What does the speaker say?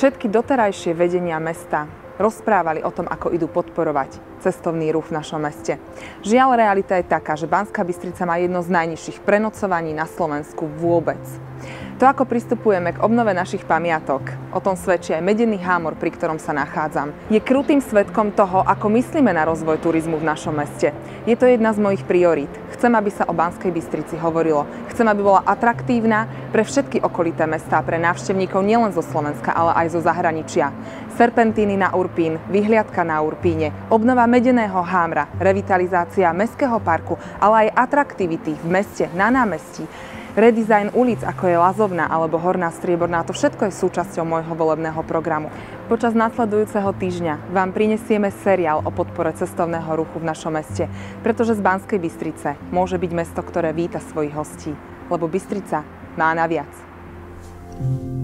Všetky doterajšie vedenia mesta rozprávali o tom, ako idú podporovať cestovný ruch v našom meste. Žiaľ, realita je taká, že Banská Bystrica má jedno z najnižších prenocovaní na Slovensku vôbec. To, ako pristupujeme k obnove našich pamiatok, o tom svedčí aj Medený Hámor, pri ktorom sa nachádzam. Je krutým svedkom toho, ako myslíme na rozvoj turizmu v našom meste. Je to jedna z mojich priorít. Chcem, aby sa o Banskej Bystrici hovorilo. Chcem, aby bola atraktívna pre všetky okolité mestá, pre návštevníkov nielen zo Slovenska, ale aj zo zahraničia. Serpentíny na Urpín, vyhliadka na Urpíne, obnova Medeného Hámra, revitalizácia mestského parku, ale aj atraktivity v meste, na námestí, redesign ulic, ako je Lazovná alebo Horná Strieborná, to všetko je súčasťou môjho volebného programu. Počas nasledujúceho týždňa vám prinesieme seriál o podpore cestovného ruchu v našom meste, pretože z Banskej Bystrice môže byť mesto, ktoré víta svojich hostí, lebo Bystrica má na viac.